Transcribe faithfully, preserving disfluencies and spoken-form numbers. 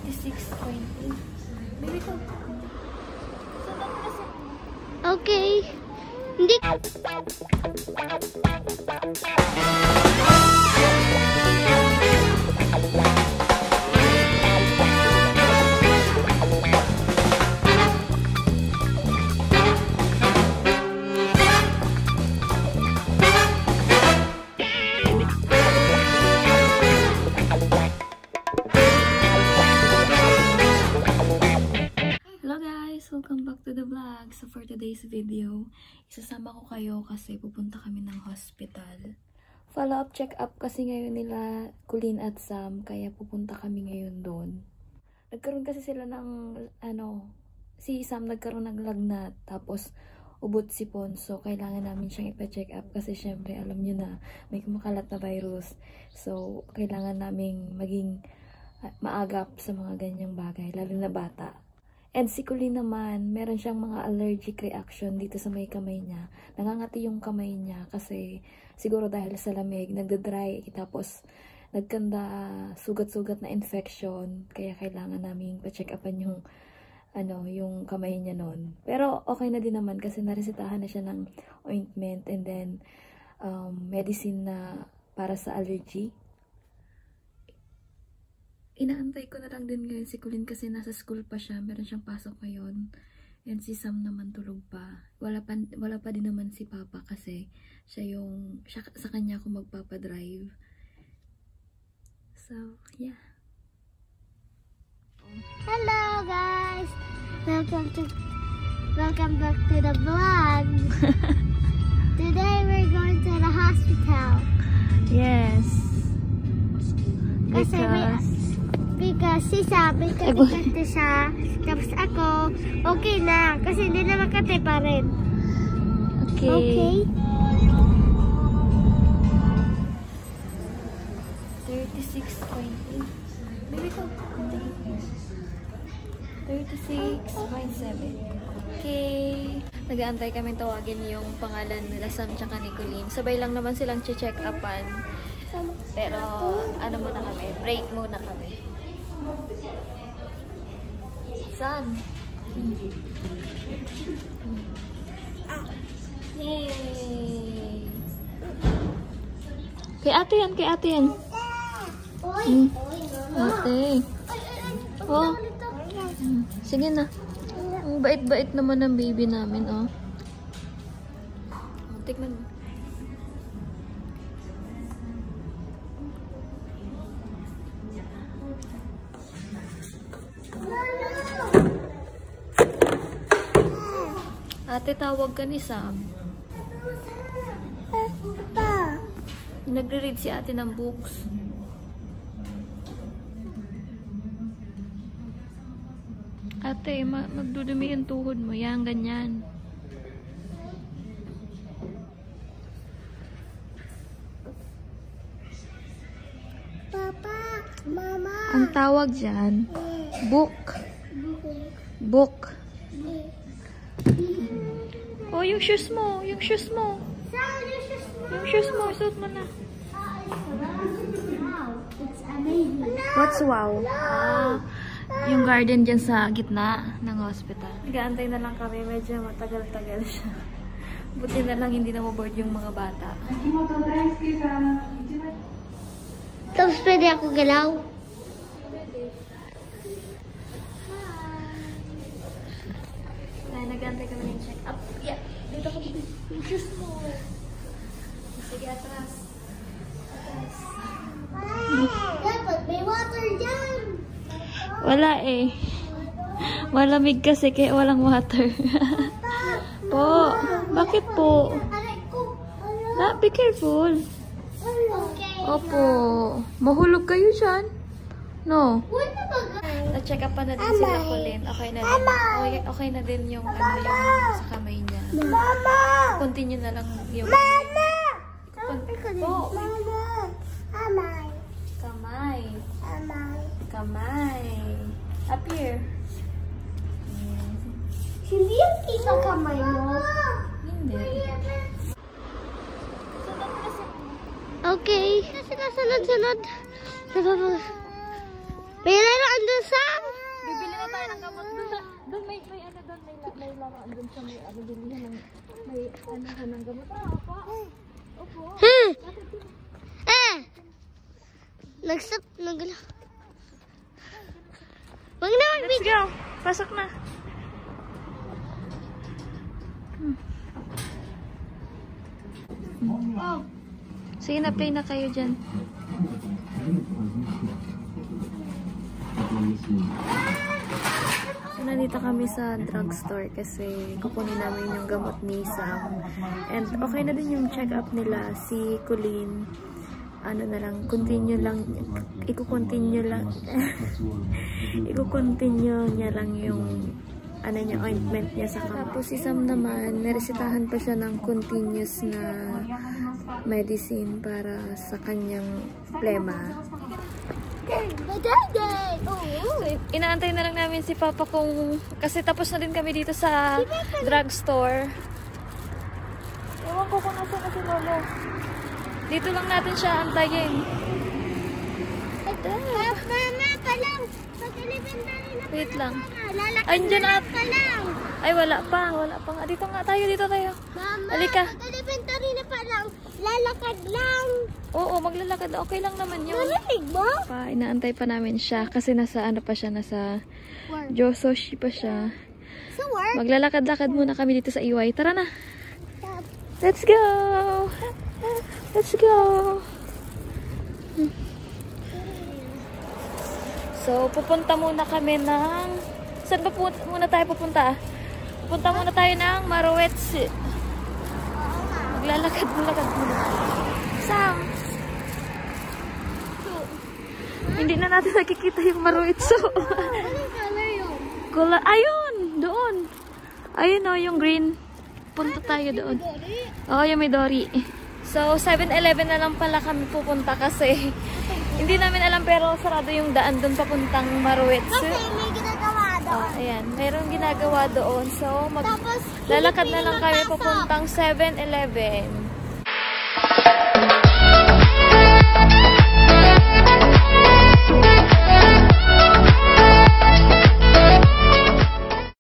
thirty-six point eight. Baby ko. Okay. Hindi. Welcome back to the vlog. So for today's video, isasama ko kayo kasi pupunta kami ng hospital. Follow-up check-up kasi ngayon nila Colleen at Sam, kaya pupunta kami ngayon doon. Nagkaroon kasi sila ng, ano, si Sam nagkaroon ng lagnat, tapos ubot sipon. So kailangan namin siyang ipa-check up kasi syempre alam nyo na may kumakalat na virus. So kailangan naming maging uh, maagap sa mga ganyang bagay, lalo na bata. And si Colleen naman, meron siyang mga allergic reaction dito sa may kamay niya. Nangangati yung kamay niya kasi siguro dahil sa lamig, nagda-dry, tapos nagkanda sugat-sugat na infection. Kaya kailangan namin pa-check upan yung, ano, yung kamay niya noon. Pero okay na din naman kasi naresetahan na siya ng ointment and then um, medicine na para sa allergy. Inaantay ko na lang din ngayon si Colleen kasi nasa school pa siya. Meron siyang pasok ngayon. And si Sam naman tulog pa. Wala pa, wala pa din naman si Papa kasi siya yung, siya, sa kanya ako magpapadrive. So, yeah. Hello guys! Welcome to, welcome back to the vlog. Today we're going to the hospital. Yes. Kasi Because... Because si sabi kati-kati siya, tapos ako, okay na. Kasi hindi na makati pa rin. Okay. Okay. thirty-six point eight. Baby ko. thirty-six point seven. Okay. Nag-aantay kami tawagin yung pangalan nila Sam tsaka ni Colleen. Sabay lang naman silang check upan. Pero ano muna kami, break muna kami. Sam. Yay! Kay ate yan, kay ate yan. Hmm. Ate. Oh. Hmm. Sige na. Ang bait-bait naman ng baby namin, oh. Tignan mo. Ate, tawag ka ni Sam. Nagre-read si ate ng books. Ate, ma magdudumi yung tuhod mo. Yan, ganyan. Papa, Mama. Ang tawag dyan, book. Book. Oh, yung shoes mo. Yung shoes mo. Yung shoes mo. Suot mo na. What's wow? Ah, yung garden dyan sa gitna ng hospital. Nag-aantay na lang kami. Medyo matagal-tagal siya. Buti na lang hindi na maboard yung mga bata. Tapos pwede ako galaw. Kaya nag-aantay kami ng check-up. Yeah, dito ko yung shoes mo. Sige, atras. Atras. Dapat may water dyan. Wala eh. Malamig kasi kaya walang water. Po, bakit po? Na, be careful. Opo. Mahulog kayo dyan. No. Na-check up pa na din sila Colleen. Okay na din. Okay, okay na din yung ano yung sa kamay niya. Mama! Continue na lang yung... Mama! Po. Mama! Kamay. Kamay. Kamay. Kamay. Up here. Hindi yung kita kamay mo. Hindi. Okay. Sila sunod-sunod. May laruan doon, Sam. ng gamot. Doon, na, doon may, may ano doon, may, may laruan doon sa may ano, bilihan ng, may ano ka ng gamot. Ah, opo. Opo. Hmm. Eh. Nagsap, nagla. Wag na Let's mag-video. go. Pasok na. Hmm. Oh. Sige na, play na kayo dyan. So, nandito kami sa drugstore kasi kukunin namin yung gamot ni Sam. And okay na din yung check-up nila. Si Colleen, ano na lang, continue lang, i-continue lang, i-continue niya lang yung ano niya, ointment niya sa kamay. Tapos si Sam naman, naresitahan pa siya ng continuous na medicine para sa kanyang plema. So, inaantay na lang namin si Papa kung, kasi tapos na din kami dito sa drugstore. Ewan ko kung nasa na si Lolo. Dito lang natin siya antayin. Mama pa lang. Pag-elementary na Wait lang. lalakad Andyan na at... pa lang. Ay, wala pa. Wala pa nga. Dito nga tayo. Dito tayo. Mama, Halika. pag-elementary na pa lang. Lalakad lang. Oo, maglalakad. Okay lang naman yun. Narinig mo? Pa, inaantay pa namin siya kasi nasa ano pa siya, nasa Work. Jososhi pa siya. Sa work? Maglalakad-lakad muna kami dito sa Iway. Tara na. Let's go. Let's go. Hmm. So, pupunta muna kami ng... Saan ba pu muna tayo pupunta? Pupunta muna tayo ng Marowetsu. Maglalakad-lakad muna. Sam! So, hindi na natin nakikita yung Marowetsu. Anong color yun? Kula, ayun! Doon! Ayun o, yung green. Punta tayo doon. Oo, yung may Dory. So, seven eleven na lang pala kami pupunta kasi hindi namin alam pero sarado yung daan doon papuntang Marowetsu. Kasi may ginagawa doon. Oh, ayan. Mayroong ginagawa doon. So, mag Tapos, lalakad na Pilipino lang kami pasok. papuntang seven eleven.